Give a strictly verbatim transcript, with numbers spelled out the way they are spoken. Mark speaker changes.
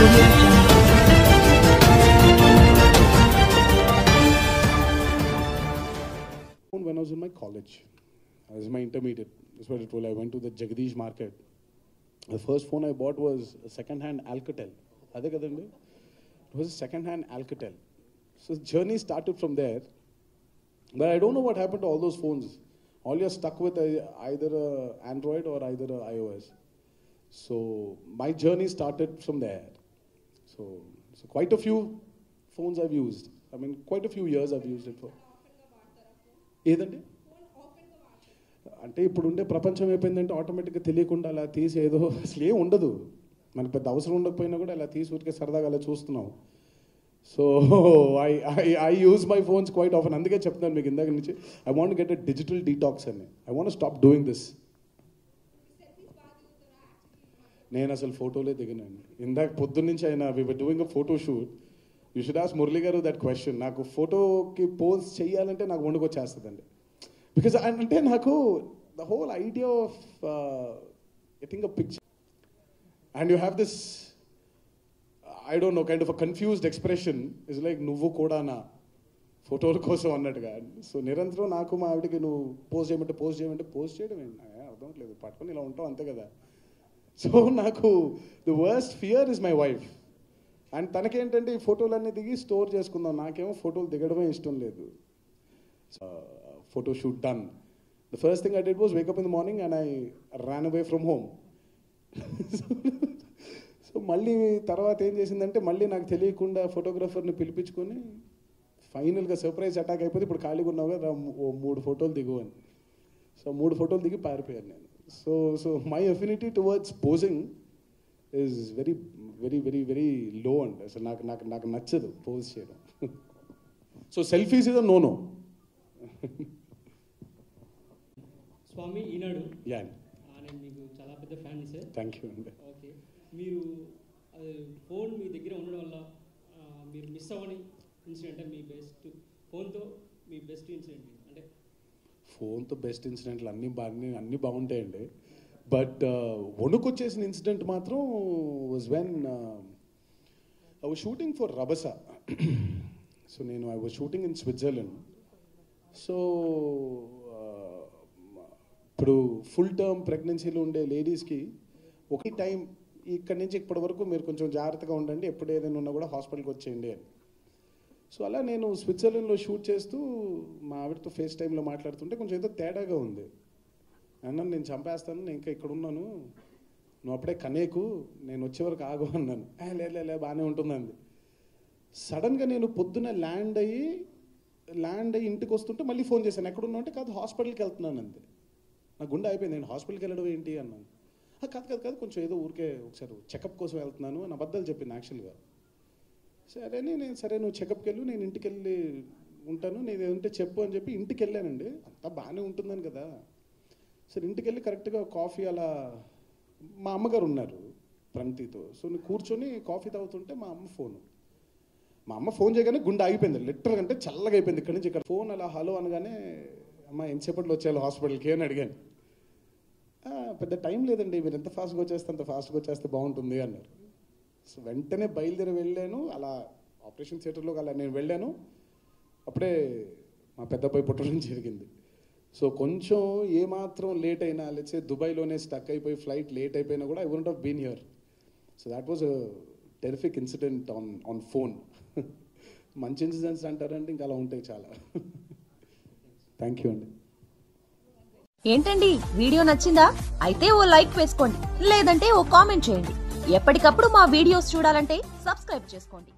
Speaker 1: Audio Jungle.
Speaker 2: When I was in my college, I was in my intermediate. That's what I told. I went to the Jagdish market. The first phone I bought was a second-hand Alcatel. Ade kadandi? It was a second-hand Alcatel. So the journey started from there. But I don't know what happened to all those phones. All you're stuck with either a Android or either a iOS. So my journey started from there. So, so quite a few phones I've used. I mean, quite a few years I've used it for. ఏదండి అంటే ఇప్పుడు ఉండే ప్రపంచం అయిపోయిందంటే ఆటోమేటిక్గా తెలియకుండా అలా తీసి ఏదో అసలు ఏం ఉండదు, మనకు పెద్ద అవసరం ఉండకపోయినా కూడా అలా తీసి ఊరికే సరదాగా అలా చూస్తున్నాం. So I I I use my phones quite often. అందుకే చెప్తున్నాను మీకు ఇందాక నుంచి, I want get a digital detox అని. I want stop doing this. నేను అసలు ఫోటోలే దిగినాను. ఇందాక పొద్దున్న నుంచి అయినా we were doing a photo shoot. You should ask Murali garu that question. నాకు ఫోటోకి పోజ్ చేయాలంటే నాకు వండుకొచ్చేస్తుందండి. బికాజ్ అంటే నాకు the whole idea of getting a picture and you have this I don't know kind of a confused expression is like నువ్వు కూడానా ఫోటోల కోసం అన్నట్టుగా. సో నిరంతరం నాకు మా ఆవిడకి నువ్వు పోస్ట్ చేయమంటే పోస్ట్ చేయమంటే పోస్ట్ చేయడం అర్థం లేదు, పట్టుకొని ఇలా ఉంటావు అంతే కదా. సో నాకు the worst fear is my wife. And తనకేంటంటే ఈ ఫోటోలన్నీ దిగి స్టోర్ చేసుకుందాం, నాకేమో ఫోటోలు దిగడమే ఇష్టం లేదు. Photo shoot done. The first thing I did was wake up in the morning and I ran away from home. So మళ్ళీ తర్వాత ఏం చేసిందంటే మళ్ళీ నాకు తెలియకుండా ఫోటోగ్రాఫర్ని పిలిపించుకొని ఫైనల్గా సర్ప్రైజ్ అటాక్ అయిపోతే ఇప్పుడు ఖాళీగా ఉన్నావు కదా ఓ మూడు ఫోటోలు దిగు అని. సో మూడు ఫోటోలు దిగి పారిపోయాను నేను. So so my affinity towards posing is very very very very low అండి. అసలు నాకు నాకు నాకు నచ్చదు పోజ్ చేయడం. So selfies is no no.
Speaker 3: Swami ఈనాడు
Speaker 2: యా
Speaker 3: నేను మీకు చాలా పెద్ద ఫ్యాన్ సార్.
Speaker 2: థ్యాంక్ యూ అండి.
Speaker 3: ఓకే, మీరు ఫోన్ మీ దగ్గర ఉండడం వల్ల మీరు మిస్ అవ్వని ఇన్సిడెంట్, మీ బెస్ట్ ఫోన్తో మీ బెస్ట్ ఇన్సిడెంట్ అంటే?
Speaker 2: ఫోన్తో బెస్ట్ ఇన్సిడెంట్లు అన్నీ బాగా అన్నీ బాగుంటాయండి. బట్ వణుకొచ్చేసిన ఇన్సిడెంట్ మాత్రం was when I was shooting for Rabasa. So నేను I was shooting in Switzerland. So ఇప్పుడు ఫుల్ టర్మ్ ప్రెగ్నెన్సీలో ఉండే లేడీస్కి ఒక టైం ఇక్కడి నుంచి ఇప్పటి వరకు మీరు కొంచెం జాగ్రత్తగా ఉండండి, ఎప్పుడు ఏదైనా ఉన్నా కూడా హాస్పిటల్కి వచ్చేయండి అని. సో అలా నేను స్విట్జర్లాండ్లో షూట్ చేస్తూ మా ఆవిడతో ఫేస్ టైంలో మాట్లాడుతుంటే కొంచెం ఏదో తేడాగా ఉంది. అన్నాను నేను చంపేస్తాను, నేను ఇంకా ఇక్కడ ఉన్నాను, నువ్వు అప్పుడే కనేకు, నేను వచ్చే వరకు ఆగు అన్నాను. లే లే బాగానే ఉంటుందండి. సడన్గా నేను పొద్దున ల్యాండ్ అయ్యి ల్యాండ్ అయ్యి ఇంటికి వస్తుంటే మళ్ళీ ఫోన్ చేశాను, ఎక్కడున్నా అంటే కాదు హాస్పిటల్కి వెళ్తున్నాను అంతే. నా గుండె అయిపోయింది, నేను హాస్పిటల్కి వెళ్ళడం ఏంటి అన్నాను. కాదు కాదు కాదు కొంచెం ఏదో ఊరికే ఒకసారి చెకప్ కోసం వెళ్తున్నాను అని అబద్ధాలు చెప్పింది యాక్చువల్గా. సరే నేను సరే నువ్వు చెకప్కి వెళ్ళు, నేను ఇంటికి వెళ్ళి ఉంటాను, నేను ఏదంటే చెప్పు అని చెప్పి ఇంటికి వెళ్ళానండి. అంతా బాగానే ఉంటుందని కదా. సరే ఇంటికి వెళ్ళి కరెక్ట్గా కాఫీ అలా మా అమ్మగారు ఉన్నారు ప్రణతితో. సో నేను కూర్చొని కాఫీ తాగుతుంటే మా అమ్మ ఫోను మా అమ్మ ఫోన్ చేయగానే గుండె ఆగిపోయింది, లిటరల్ అంటే చల్లగా అయిపోయింది. ఇక్కడ నుంచి ఇక్కడ ఫోన్ అలా హలో అనగానే అమ్మ ఎంతసేపట్లో వచ్చేయాలి హాస్పిటల్కి అని అడిగాను. పెద్ద టైం లేదండి, మీరు ఎంత ఫాస్ట్గా వచ్చేస్తే అంత ఫాస్ట్గా వచ్చేస్తే బాగుంటుంది అన్నారు. సో వెంటనే బయలుదేరి వెళ్ళాను. అలా ఆపరేషన్ థియేటర్లోకి అలా నేను వెళ్ళాను. అప్పుడే మా పెద్ద అబ్బాయి పుట్టడం జరిగింది. సో కొంచెం ఏమాత్రం లేట్ అయినా లేచే దుబాయ్లోనే స్టక్ అయిపోయి ఫ్లైట్ లేట్ అయిపోయినా కూడా I wouldn't have been here. So that was a terrific incident on on phone. మంచి ఇన్సిడెంట్స్ అంటారంటే ఇంకా అలా ఉంటాయి చాలా. థ్యాంక్ యూ అండి.
Speaker 1: ఏంటండి వీడియో నచ్చిందా? అయితే ఓ లైక్ వేసుకోండి, లేదంటే ఓ కామెంట్ చేయండి. ఎప్పటికప్పుడు మా వీడియోస్ చూడాలంటే సబ్స్క్రైబ్ చేసుకోండి.